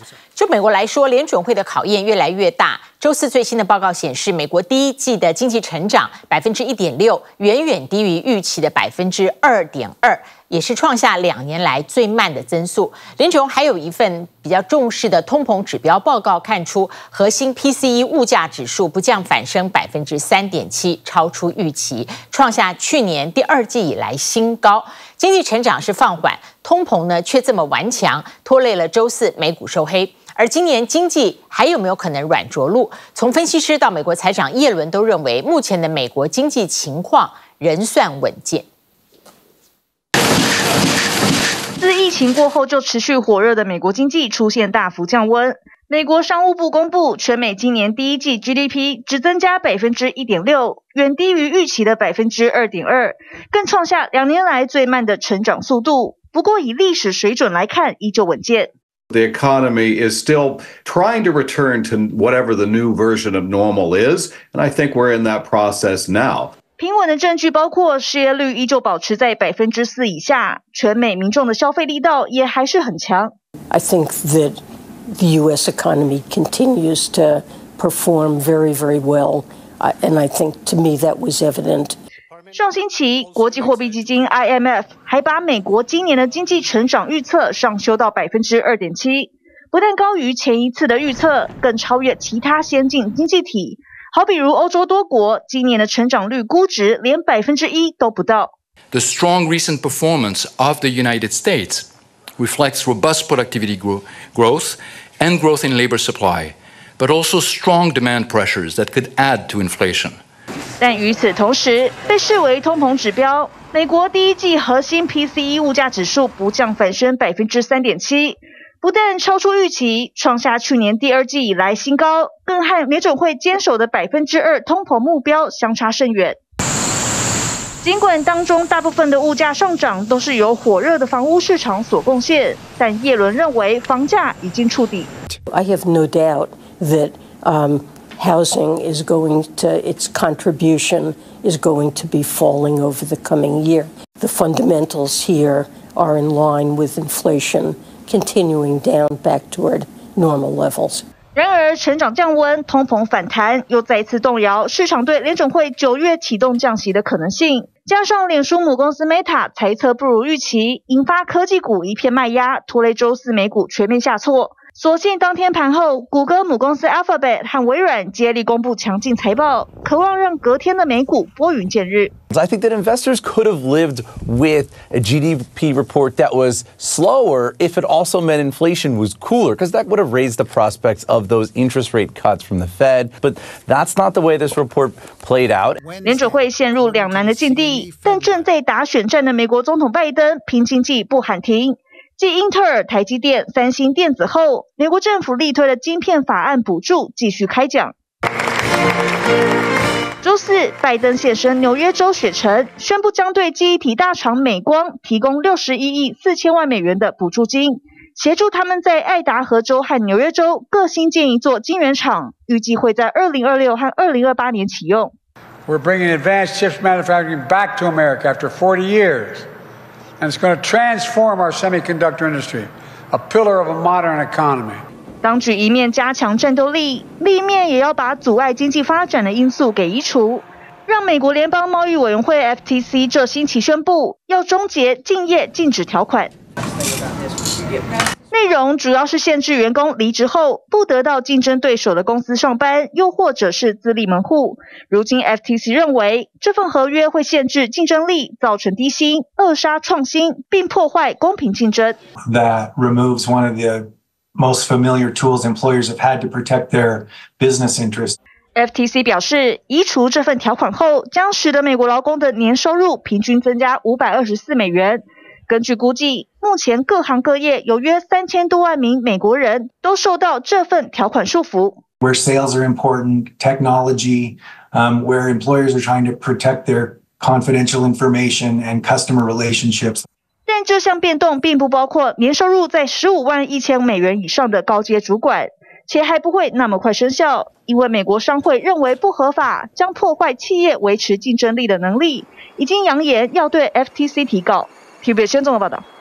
就美国来说，联准会的考验越来越大。周四最新的报告显示，美国第一季的经济成长1.6%，远远低于预期的2.2%，也是创下2年来最慢的增速。联准还有一份比较重视的通膨指标报告看出，核心 PCE 物价指数不降反升3.7%，超出预期，创下去年第2季以来新高。经济成长是放缓，通膨呢却这么顽强，拖累了周四美股收黑。而今年经济还有没有可能软着陆？从分析师到美国财长耶伦都认为，目前的美国经济情况仍算稳健。 自疫情过后就持续火热的美国经济出现大幅降温。美国商务部公布，全美今年第一季 GDP 只增加1.6%，远低于预期的2.2%，更创下2年来最慢的成长速度。不过以历史水准来看，依旧稳健。 The economy is still trying to return to whatever the new version of normal is, and I think we're in that process now. 平稳的证据包括失业率依旧保持在4%以下，全美民众的消费力道也还是很强。 I think that the U.S. economy continues to perform very, very well, and I think to me that was evident. 上星期，国际货币基金 IMF 还把美国今年的经济成长预测上修到2.7%，不但高于前一次的预测，更超越其他先进经济体。好比如欧洲多国，今年的成长率估值连1%都不到。 The strong recent performance of the United States reflects robust productivity growth and growth in labor supply, but also strong demand pressures that could add to inflation. 但与此同时，被视为通膨指标，美国第一季核心 PCE 物价指数不降反升3.7%，不但超出预期，创下去年第2季以来新高，更和联准会坚守的2%通膨目标相差甚远。尽管当中大部分的物价上涨都是由火热的房屋市场所贡献，但耶伦认为房价已经触底。 I have no doubt that housing is going to, its contribution is going to be falling over the coming year. The fundamentals here are in line with inflation continuing down back toward normal levels. 然而，成长降温、通膨反弹，又再次动摇市场对联准会9月启动降息的可能性。加上脸书母公司 Meta 财测不如预期，引发科技股一片卖压，拖累周四美股全面下挫。所幸当天盘后，谷歌母公司 Alphabet 和微软接力公布强劲财报，渴望让隔天的美股拨云见日。 I think that investors could have lived with a GDP report that was slower if it also meant inflation was cooler, because that would have raised the prospects of those interest rate cuts from the Fed. But that's not the way this report played out. 联准会陷入两难的境地，但正在打选战的美国总统拜登拼经济不喊停。继英特尔、台积电、三星电子后，美国政府力推的晶片法案补助继续开奖。周四，拜登现身纽约州雪城，宣布将对记忆体大厂美光提供61亿4千万美元的补助金，协助他们在爱达荷州和纽约州各新建一座晶圆厂，预计会在2026和2028年启用。 We're bringing advanced chips manufacturing back to America after 40 years. And it's going to transform our semiconductor industry, a pillar of a modern economy. 当局一面加强战斗力，另一面也要把阻碍经济发展的因素给移除，让美国联邦贸易委员会 FTC 这星期宣布要终结竞业禁止条款。内容主要是限制员工离职后不得到竞争对手的公司上班，又或者是自立门户。如今 FTC 认为这份合约会限制竞争力，造成低薪，扼杀创新，并破坏公平竞争。 That removes one of the most familiar tools employers have had to protect their business interests. FTC 表示，移除这份条款后，将使得美国劳工的年收入平均增加524美元。根据估计，目前各行各业有约3000多万名美国人都受到这份条款束缚。 Where sales are important, technology, where employers are trying to protect their confidential information and customer relationships. 但这项变动并不包括年收入在15万1000美元以上的高阶主管，且还不会那么快生效，因为美国商会认为不合法，将破坏企业维持竞争力的能力，已经扬言要对 FTC 提告。TVB 先综合报道。